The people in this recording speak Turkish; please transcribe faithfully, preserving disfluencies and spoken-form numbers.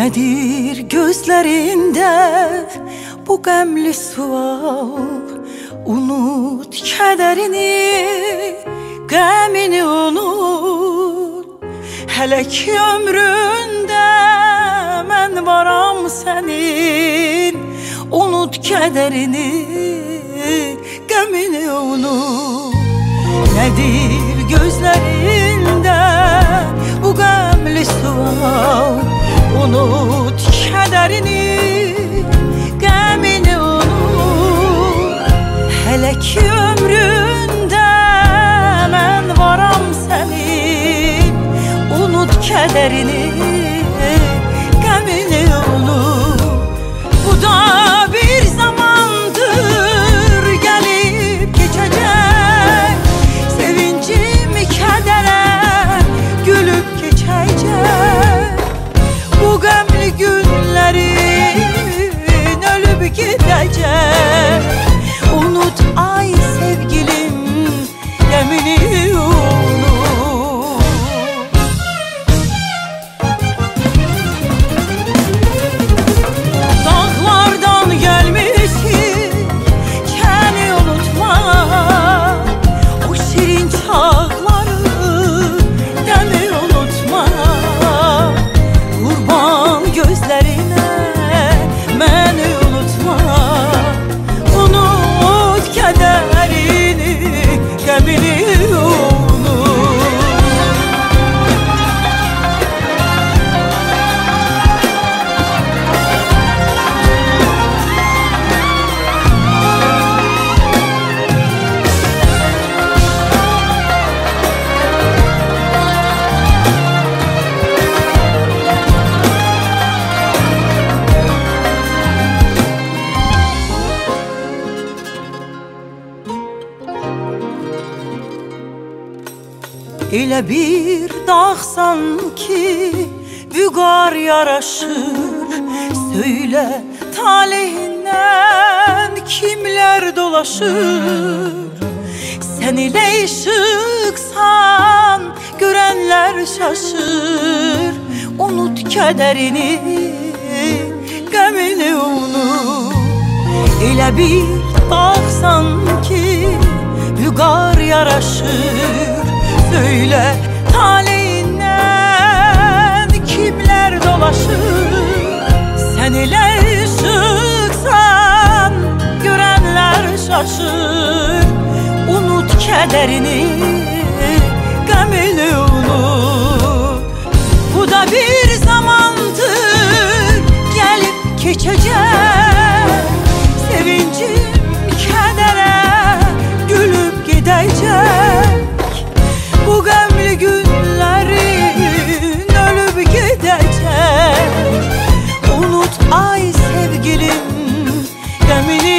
Nedir gözlerinde bu qəmli sual? Unut kederini, qəmini unut. Hələ ki ömründə mən varam sənin. Unut kederini, qəmini unut. Nedir gözlerinde bu qəmli sual? Unut kederini, qəmini unut. Hələ ki ömründə mən varam sənin. Unut kederini, qəmini unut. Bu da bir zamandır gelip geçecek. Sevincim kedere gülüp geçecek. Bu qəmli günlerin ölüp gidecek. Unut ay sevgilim, qəmini unut. Dağlardan gelmişsin, kəni unutma. O şirin çağları demi unutma. Kurban gözlerine məni unutma. Unut kederini, qəmini unut. Elə bir dağsan ki vüqar yaraşır. Söyle talihinden kimler dolaşır? Sen ile ışıksan görenler şaşır. Unut kederini, qəmini unut. Elə bir dağsan ki vüqar yaraşır. Söyle talihinden kimler dolaşır? Sen ile ışıksan görenler şaşır. Unut kederini, qəmini unut. Bu da bir zamandır gelip geçecek. Sevincim kedere gülüp gidecek. Bu qəmli günlerin ölüp gidecek. Unut ay sevgilim, qəmini